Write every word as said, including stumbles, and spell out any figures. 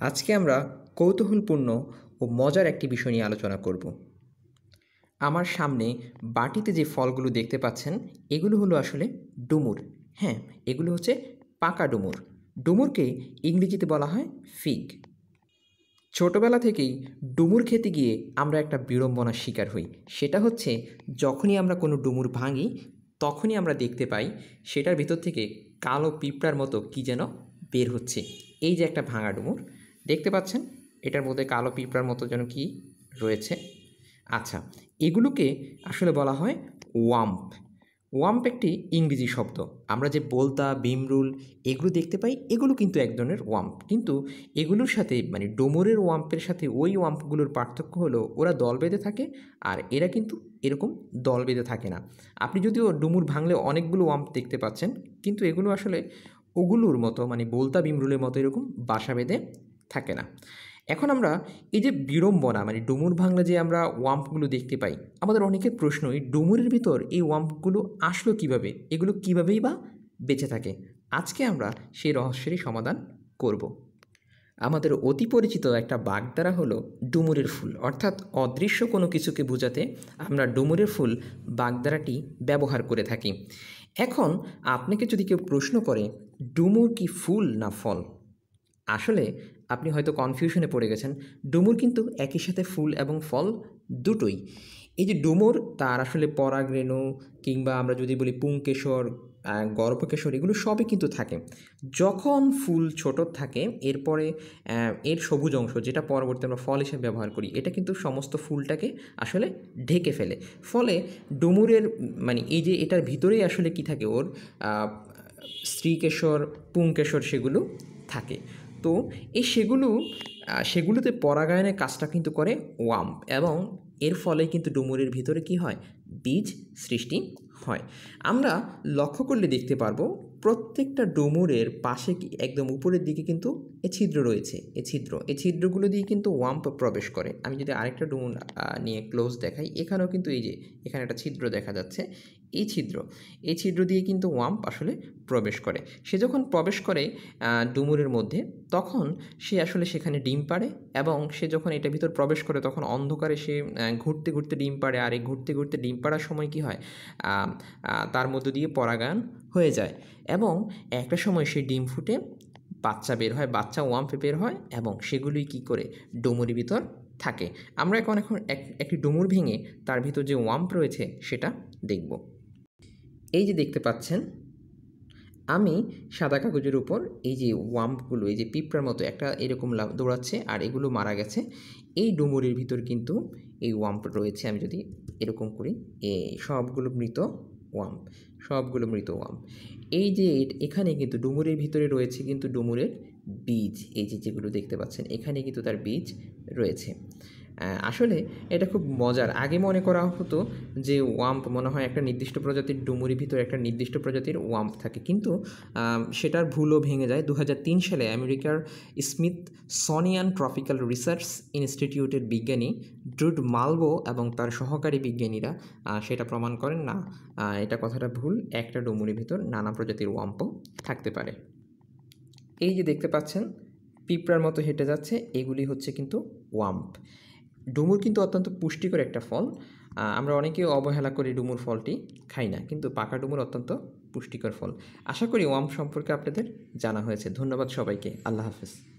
আজকে আমরা কৌতূহলপূর্ণ ও মজার একটি বিষয় নিয়ে আলোচনা করব। আমার সামনে বাটিতে যে ফলগুলো দেখতে পাচ্ছেন এগুলো হলো আসলে ডুমুর। হ্যাঁ, এগুলো হচ্ছে পাকা ডুমুর। ডুমুরকে ইংরেজিতে বলা হয় ফিগ। ছোটবেলা থেকেই ডুমুর খেতে গিয়ে আমরা একটা বিড়ম্বনার শিকার হই। সেটা হচ্ছে যখনই আমরা কোনো ডুমুর ভাঙি তখনই আমরা দেখতে পাই সেটার ভিতর থেকে কালো পিঁপড়ার মতো কী যেন বের হচ্ছে। এই যে একটা ভাঙা ডুমুর দেখতে পাচ্ছেন, এটার মধ্যে কালো পিঁপড়ার মতো যেন কি রয়েছে। আচ্ছা, এগুলোকে আসলে বলা হয় ওয়াম্প। ওয়াম্প একটি ইংরেজি শব্দ। আমরা যে বোলতা, ভিমরুল এগুলো দেখতে পাই, এগুলো কিন্তু এক ধরনের ওয়াম্প। কিন্তু এগুলোর সাথে মানে ডুমুরের ওয়াম্পের সাথে ওই ওয়াম্পগুলোর পার্থক্য হলো ওরা দল বেঁধে থাকে, আর এরা কিন্তু এরকম দল বেঁধে থাকে না। আপনি যদিও ডুমুর ভাঙলে অনেকগুলো ওয়াম্প দেখতে পাচ্ছেন, কিন্তু এগুলো আসলে ওগুলোর মতো মানে বোলতা, ভিমরুলের মতো এরকম বাসা বেঁধে থাকে না। এখন আমরা এই যে বিড়ম্বনা মানে ডুমুর ভাঙলে যে আমরা ওয়াম্পগুলো দেখতে পাই, আমাদের অনেকের প্রশ্ন এই ডুমুরের ভিতর এই ওয়াম্পগুলো আসলো কিভাবে, এগুলো কীভাবেই বা বেঁচে থাকে। আজকে আমরা সেই রহস্যেরই সমাধান করব। আমাদের অতি পরিচিত একটা বাগধারা হলো ডুমুরের ফুল, অর্থাৎ অদৃশ্য কোনো কিছুকে বোঝাতে আমরা ডুমুরের ফুল বাগধারাটি ব্যবহার করে থাকি। এখন আপনাকে যদি কেউ প্রশ্ন করে ডুমুর কি ফুল না ফল, আসলে আপনি হয়তো কনফিউশনে পড়ে গেছেন। ডুমুর কিন্তু একই সাথে ফুল এবং ফল দুটোই। এই যে ডুমুর তার আসলে পরাগরেণু কিংবা আমরা যদি বলি পুংকেশর, গর্ভকেশর এগুলো সবই কিন্তু থাকে। যখন ফুল ছোট থাকে এরপরে এর সবুজ অংশ যেটা পরবর্তী আমরা ফল হিসেবে ব্যবহার করি, এটা কিন্তু সমস্ত ফুলটাকে আসলে ঢেকে ফেলে। ফলে ডুমুরের মানে এই যে এটার ভিতরেই আসলে কি থাকে, ওর স্ত্রীকেশর, পুংকেশর সেগুলো থাকে। তো এই সেগুলো সেগুলোতে পরাগায়নের কাজটা কিন্তু করে ওয়াম্প, এবং এর ফলে কিন্তু ডুমুরের ভিতরে কি হয়, বীজ সৃষ্টি হয়। আমরা লক্ষ্য করলে দেখতে পারবো প্রত্যেকটা ডুমুরের পাশে কি একদম উপরের দিকে কিন্তু এ ছিদ্র রয়েছে। এ ছিদ্র এই ছিদ্রগুলো দিয়ে কিন্তু ওয়াম্প প্রবেশ করে। আমি যদি আরেকটা ডুমুর নিয়ে ক্লোজ দেখাই, এখানেও কিন্তু এই যে এখানে একটা ছিদ্র দেখা যাচ্ছে। এই ছিদ্র এই ছিদ্র দিয়ে কিন্তু ওয়াম্প আসলে প্রবেশ করে। সে যখন প্রবেশ করে ডুমুরের মধ্যে, তখন সে আসলে সেখানে ডিম পাড়ে, এবং সে যখন এটা ভিতর প্রবেশ করে তখন অন্ধকারে সে ঘুরতে ঘুরতে ডিম পাড়ে। আর এই ঘুরতে ঘুরতে ডিম পাড়ার সময় কি হয়, তার মধ্য দিয়ে পরাগায়ন হয়ে যায়, এবং একটা সময় সে ডিম ফুটে বাচ্চা বের হয়, বাচ্চা ওয়াম্পে বের হয়, এবং সেগুলোই কি করে ডুমুরের ভিতর থাকে। আমরা এখন এখন একটি ডুমুর ভেঙে তার ভিতর যে ওয়াম্প রয়েছে সেটা দেখব। এই যে দেখতে পাচ্ছেন, আমি সাদা কাগজের উপর এই যে ওয়াম্পগুলো, এই যে পিঁপড়ার মতো একটা এরকম দৌড়াচ্ছে আর এগুলো মারা গেছে। এই ডুমুরের ভিতর কিন্তু এই ওয়াম্প রয়েছে। আমি যদি এরকম করি, এই সবগুলো মৃত ওয়াম্প, সবগুলো মৃত ওয়াম্প। এই যে এখানে কিন্তু ডুমুরের ভিতরে রয়েছে কিন্তু ডুমুরের বীজ, এই যে যেগুলো দেখতে পাচ্ছেন এখানে কিন্তু তার বীজ রয়েছে। আসলে এটা খুব মজার। আগে মনে করা হতো যে ওয়াম্প মনে হয় একটা নির্দিষ্ট প্রজাতির ডুমুরের ভিতরে একটা নির্দিষ্ট প্রজাতির ওয়াম্প থাকে, কিন্তু সেটার ভুলও ভেঙে যায়। দু হাজার তিন সালে আমেরিকার স্মিথসোনিয়ান ট্রপিক্যাল রিসার্চ ইনস্টিটিউটের বিজ্ঞানী ড্রুড মালভো এবং তার সহকারী বিজ্ঞানীরা সেটা প্রমাণ করেন না, এটা কথাটা ভুল। একটা ডুমুরের ভিতর নানা প্রজাতির ওয়াম্পও থাকতে পারে। এই যে দেখতে পাচ্ছেন পিঁপড়ার মতো হেঁটে যাচ্ছে, এগুলি হচ্ছে কিন্তু ওয়াম্প। ডুমুর কিন্তু অত্যন্ত পুষ্টিকর একটা ফল। আমরা অনেকেই অবহেলা করি ডুমুর ফলটি খাই না, কিন্তু পাকা ডুমুর অত্যন্ত পুষ্টিকর ফল। আশা করি ওয়াম্প সম্পর্কে আপনাদের জানা হয়েছে। ধন্যবাদ সবাইকে। আল্লাহ হাফেজ।